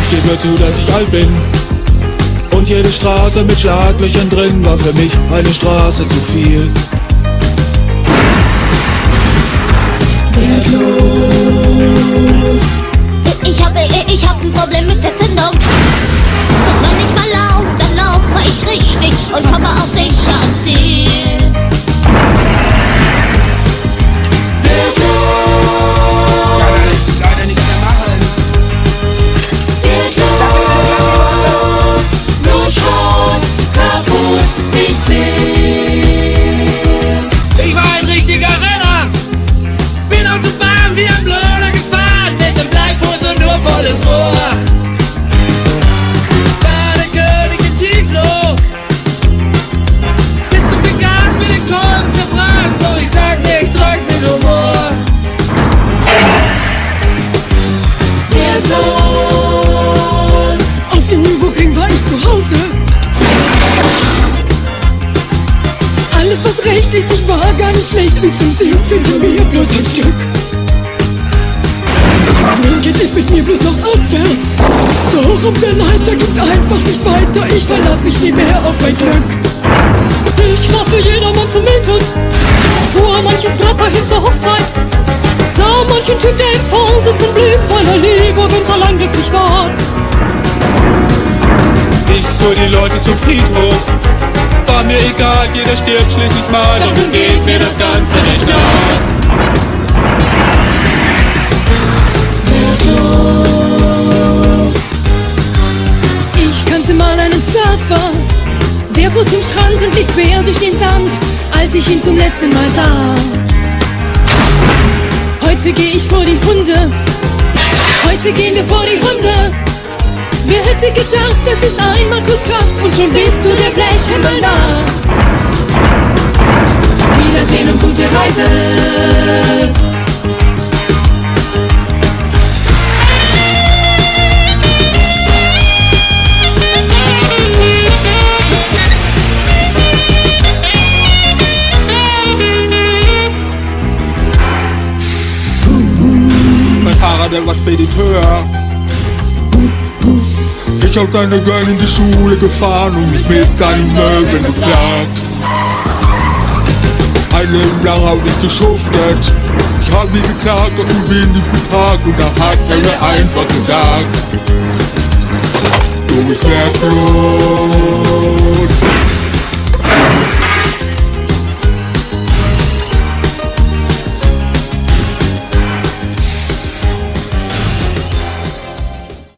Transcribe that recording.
geb mir zu, dass ich alt bin. Und jede Straße mit Schlaglöchern drin war für mich eine Straße zu viel. Wertlos. Ich hab ein Problem mit der Zündung. Doch wenn ich mal lauf, dann laufe ich richtig und komme auch sicher ans Ziel. Wertlos. Leider nichts mehr machen. Wertlos. Nur Schrott, kaputt, nichts wert. Ich war ein richtiger Renner. Bin Autobahn wie ein Blöder gefahren, mit dem Bleifuß und nur volles Rohr. War der König im Tiefflug. Bis zu viel Gas mit den Kolben zerfraßt. Doch ich sag dir, ich trag's mit Humor. Wertlos. Auf dem Nürburgring war ich zu Hause. Alles was recht ist, ich war gar nicht schlecht. Bis zum Sieg hinter mir bloß ein Stück. Nun geht es mit mir bloß noch abwärts. So hoch auf der Leiter ging's einfach nicht weiter. Ich verlass mich nie mehr auf mein Glück. Ich war für jedermann zu mieten. Fuhr manches Brapper hin zur Hochzeit. Sah manchen Typ, der im Fond sitzen blieb, weil er lieber ganz allein glücklich war. Ich fuhr die Leute zum Friedhof. War mir egal, jeder stirbt schließlich mal. Doch nun geht mir das Ganze nicht nach. Ich kannte mal einen Surfer, der fuhr zum Strand und lief quer durch den Sand, als ich ihn zum letzten Mal sah. Heute geh ich vor die Hunde, heute gehen wir vor die Hunde. Wer hätte gedacht, dass es einmal kurz kracht und schon bist du der Blechhimmel nah. Wiedersehen und gute Reise. Mein Fahrer, der war Spediteur. Ich hab seine Girl in die Schule gefahren und mich mit seinen Möbeln beklagt. Ein Leben lang hab ich geschuftet. Ich hab nie geklagt, doch du bin nicht geparkt. Und da hat er mir einfach gesagt: Du bist wertlos.